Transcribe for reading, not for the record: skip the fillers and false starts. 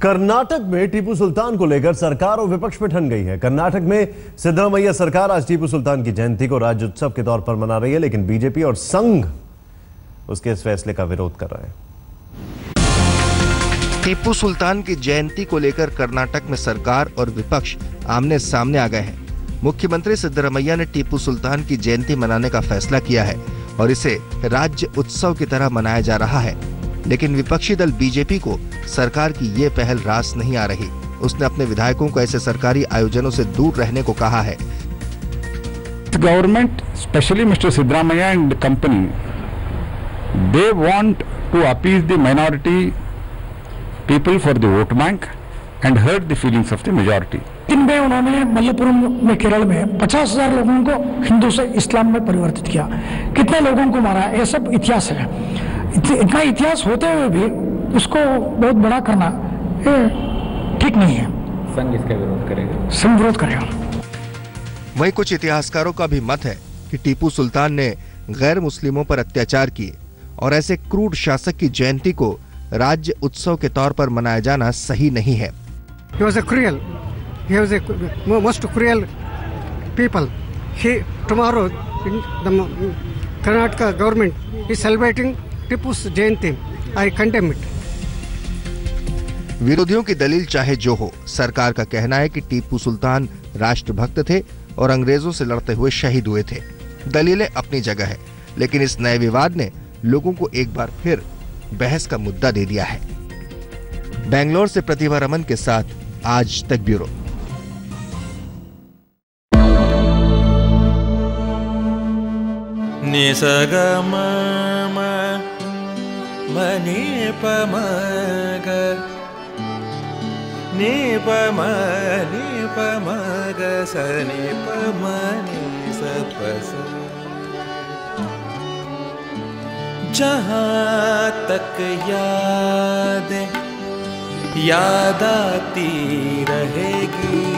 कर्नाटक में टीपू सुल्तान को लेकर सरकार और विपक्ष में ठन गई है। कर्नाटक में सिद्धरामैया सरकार आज टीपू सुल्तान की जयंती को राज्य उत्सव के तौर पर मना रही है, लेकिन बीजेपी और संघ उसके इस फैसले का विरोध कर रहे हैं। टीपू सुल्तान की जयंती को लेकर कर्नाटक में सरकार और विपक्ष आमने सामने आ गए हैं। मुख्यमंत्री सिद्धरामैया ने टीपू सुल्तान की जयंती मनाने का फैसला किया है और इसे राज्य उत्सव की तरह मनाया जा रहा है, लेकिन विपक्षी दल बीजेपी को सरकार की ये पहल रास नहीं आ रही। उसने अपने विधायकों को ऐसे सरकारी आयोजनों से दूर रहने को कहा है। Government, specially mister Siddaramaiah and company, they want to appease the minority people for the vote bank and hurt the feelings of the majority. इनमें उन्होंने मल्लपुरम में केरल में 50,000 लोगों को हिंदू से इस्लाम में परिवर्तित किया, कितने लोगों को मारा, ये सब इतिहास है। इतना इतिहास होते हुए भी उसको बहुत बड़ा करना ये ठीक नहीं है। संघ इसका विरोध करेगा। संघ विरोध करेगा। वहीं कुछ इतिहासकारों का भी मत है कि टीपू सुल्तान ने गैर मुस्लिमों पर अत्याचार किए और ऐसे क्रूर शासक की जयंती को राज्य उत्सव के तौर पर मनाया जाना सही नहीं है। He was a cruel, he was a most cruel people. Tomorrow the Karnataka government is celebrating Tipu's Jayanti. I condemn it. विरोधियों की दलील चाहे जो हो, सरकार का कहना है कि टीपू सुल्तान राष्ट्रभक्त थे और अंग्रेजों से लड़ते हुए शहीद हुए थे। दलीलें अपनी जगह है, लेकिन इस नए विवाद ने लोगों को एक बार फिर बहस का मुद्दा दे दिया है। बेंगलोर से प्रतिभा रमन के साथ आज तक ब्यूरो। जहाँ तक याद आती रहेगी।